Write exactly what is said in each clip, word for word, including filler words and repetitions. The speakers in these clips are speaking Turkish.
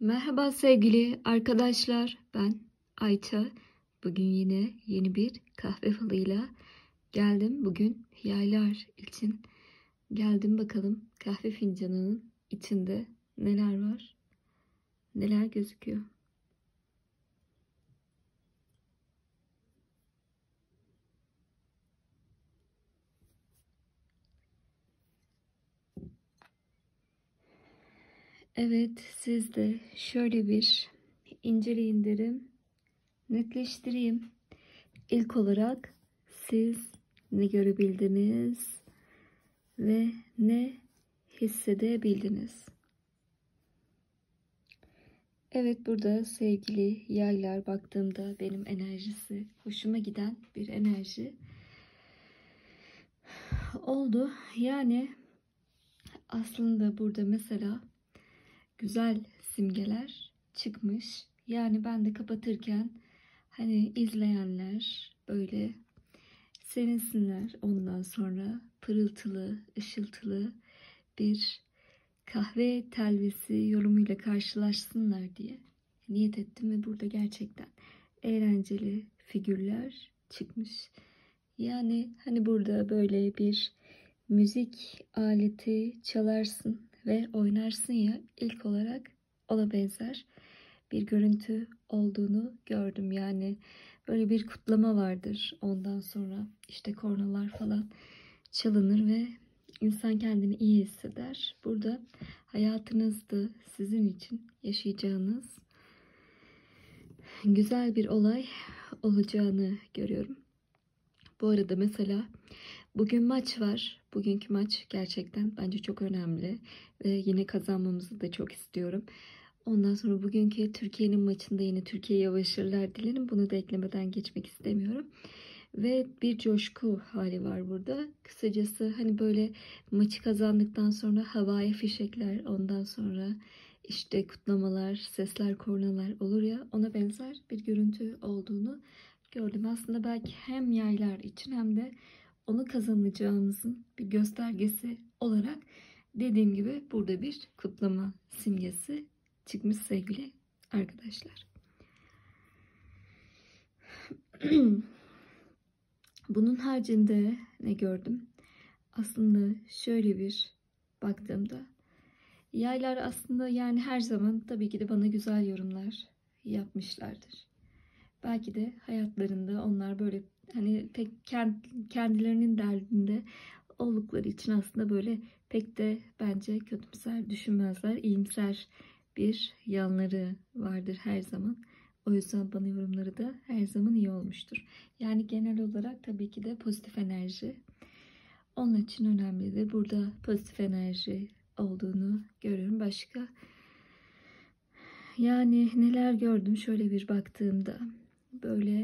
Merhaba sevgili arkadaşlar, ben Ayça. Bugün yine yeni bir kahve falıyla geldim. Bugün yaylar için geldim. Bakalım kahve fincanının içinde neler var, neler gözüküyor. Evet, siz de şöyle bir inceleyin derim, netleştireyim. İlk olarak siz ne görebildiniz ve ne hissedebildiniz? Evet, burada sevgili yaylar, baktığımda benim enerjisi hoşuma giden bir enerji oldu. Yani aslında burada mesela güzel simgeler çıkmış. Yani ben de kapatırken hani izleyenler böyle sevinsinler, ondan sonra pırıltılı, ışıltılı bir kahve telvesi yorumuyla karşılaşsınlar diye niyet ettim ve burada gerçekten eğlenceli figürler çıkmış. Yani hani burada böyle bir müzik aleti çalarsın ve oynarsın ya, ilk olarak ona benzer bir görüntü olduğunu gördüm. Yani böyle bir kutlama vardır. Ondan sonra işte kornalar falan çalınır ve insan kendini iyi hisseder. Burada hayatınızda sizin için yaşayacağınız güzel bir olay olacağını görüyorum. Bu arada mesela bugün maç var. Bugünkü maç gerçekten bence çok önemli ve yine kazanmamızı da çok istiyorum. Ondan sonra bugünkü Türkiye'nin maçında yine Türkiye'ye başarılar dilerim. Bunu da eklemeden geçmek istemiyorum. Ve bir coşku hali var burada. Kısacası hani böyle maçı kazandıktan sonra havai fişekler, ondan sonra işte kutlamalar, sesler, kornalar olur ya, ona benzer bir görüntü olduğunu gördüm. Aslında belki hem yaylar için hem de onu kazanacağımızın bir göstergesi olarak dediğim gibi burada bir kutlama simgesi çıkmış sevgili arkadaşlar. Bunun haricinde ne gördüm? Aslında şöyle bir baktığımda yaylar aslında yani her zaman tabii ki de bana güzel yorumlar yapmışlardır. Belki de hayatlarında onlar böyle hani pek kendilerinin derdinde oldukları için aslında böyle pek de bence kötümser düşünmezler. İyimser bir yanları vardır her zaman. O yüzden bana yorumları da her zaman iyi olmuştur. Yani genel olarak tabii ki de pozitif enerji onun için önemlidir. Burada pozitif enerji olduğunu görüyorum. Başka yani neler gördüm şöyle bir baktığımda, böyle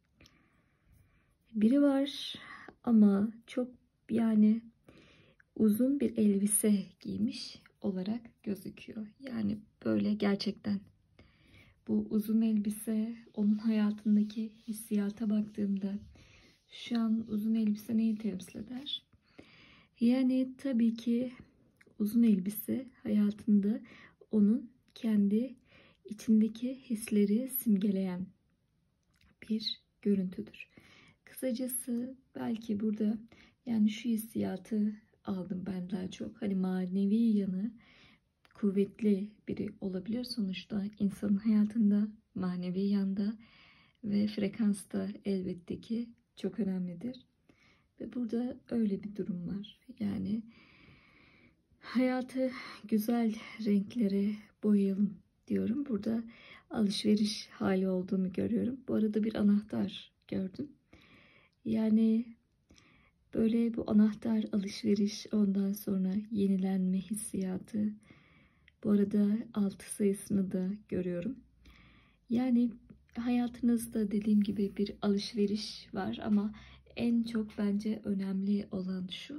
biri var ama çok yani uzun bir elbise giymiş olarak gözüküyor. Yani böyle gerçekten bu uzun elbise onun hayatındaki hissiyata baktığımda şu an uzun elbise neyi temsil eder? Yani tabii ki uzun elbise hayatında onun kendi içindeki hisleri simgeleyen bir görüntüdür. Kısacası belki burada yani şu hissiyatı aldım ben daha çok. Hani manevi yanı kuvvetli biri olabilir. Sonuçta insanın hayatında manevi yanda ve frekans da elbette ki çok önemlidir. Ve burada öyle bir durum var. Yani hayatı güzel renklere boyayalım diyorum. Burada alışveriş hali olduğunu görüyorum. Bu arada bir anahtar gördüm. Yani böyle bu anahtar alışveriş, ondan sonra yenilenme hissiyatı. Bu arada altı sayısını da görüyorum. Yani hayatınızda dediğim gibi bir alışveriş var ama en çok bence önemli olan şu: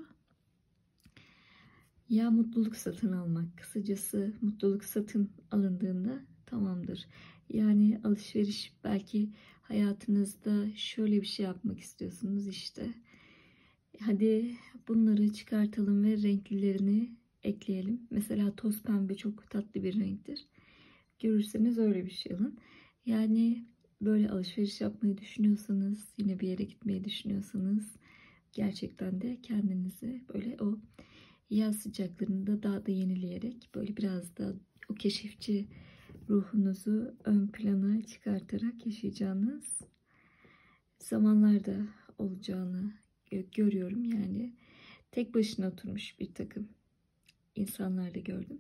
ya mutluluk satın almak. Kısacası mutluluk satın alındığında tamamdır. Yani alışveriş, belki hayatınızda şöyle bir şey yapmak istiyorsunuz işte. Hadi bunları çıkartalım ve renklilerini ekleyelim. Mesela toz pembe çok tatlı bir renktir. görürseniz öyle bir şey alın. Yani böyle alışveriş yapmayı düşünüyorsanız, yine bir yere gitmeyi düşünüyorsanız, gerçekten de kendinizi böyle o yaz sıcaklarında daha da yenileyerek, böyle biraz da o keşifçi ruhunuzu ön plana çıkartarak yaşayacağınız zamanlarda olacağını görüyorum. Yani tek başına oturmuş bir takım insanlar da gördüm.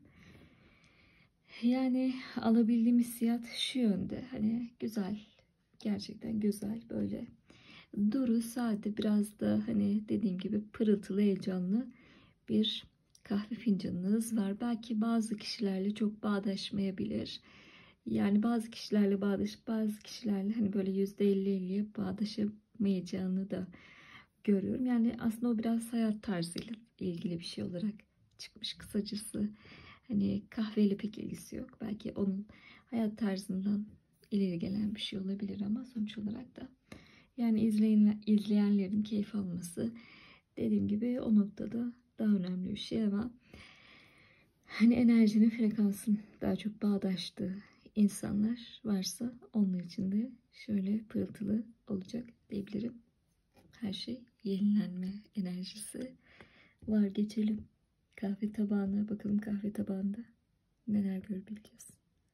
Yani alabildiğim hissiyat şu yönde. Hani güzel, gerçekten güzel, böyle duru, sade, biraz da hani dediğim gibi pırıltılı, heyecanlı bir kahve fincanınız var. Belki bazı kişilerle çok bağdaşmayabilir. Yani bazı kişilerle bağdaşıp bazı kişilerle hani böyle yüzde elli elliye bağdaşamayacağını da görüyorum. Yani aslında o biraz hayat tarzıyla ilgili bir şey olarak çıkmış kısacası. Hani kahveyle pek ilgisi yok. Belki onun hayat tarzından ileri gelen bir şey olabilir ama sonuç olarak da yani izleyen, izleyenlerin keyif alması, dediğim gibi, o noktada daha önemli bir şey. Ama hani enerjinin, frekansın daha çok bağdaştığı insanlar varsa onlar için de şöyle pırıltılı olacak diyebilirim. Her şey yenilenme enerjisi var. Geçelim kahve tabağına. Bakalım kahve tabağında neler görebileceğiz.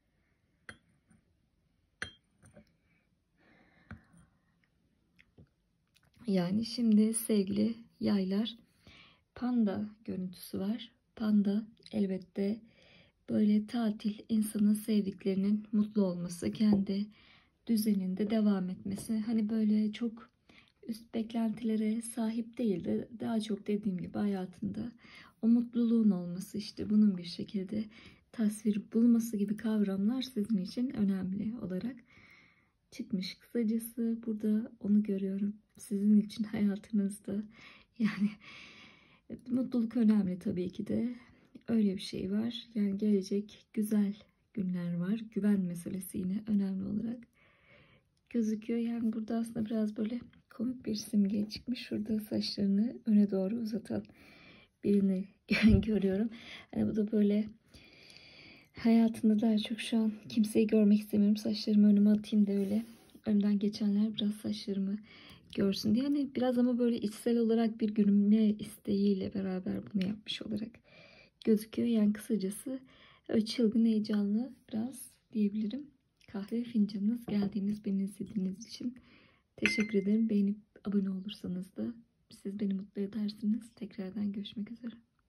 Yani şimdi sevgili yaylar, panda görüntüsü var. Panda elbette böyle tatil, insanın sevdiklerinin mutlu olması, kendi düzeninde devam etmesi. Hani böyle çok üst beklentilere sahip değil de daha çok dediğim gibi hayatında o mutluluğun olması, işte bunun bir şekilde tasvir bulması gibi kavramlar sizin için önemli olarak çıkmış. Kısacası burada onu görüyorum. Sizin için hayatınızda yani mutluluk önemli tabii ki de. Öyle bir şey var. Yani gelecek güzel günler var. Güven meselesi yine önemli olarak gözüküyor. Yani burada aslında biraz böyle komik bir simge çıkmış. Şurada saçlarını öne doğru uzatan birini görüyorum. Hani bu da böyle hayatında daha çok şu an kimseyi görmek istemiyorum. Saçlarımı önüme atayım da öyle önümden geçenler biraz saçlarımı görsün diye. Hani biraz ama böyle içsel olarak bir gülümle isteğiyle beraber bunu yapmış olarak gözüküyor. Yani kısacası öyle çılgın, heyecanlı biraz diyebilirim. Kahve fincanınız, geldiğiniz, beni izlediğiniz için teşekkür ederim. Beğenip abone olursanız da siz beni mutlu edersiniz. Tekrardan görüşmek üzere.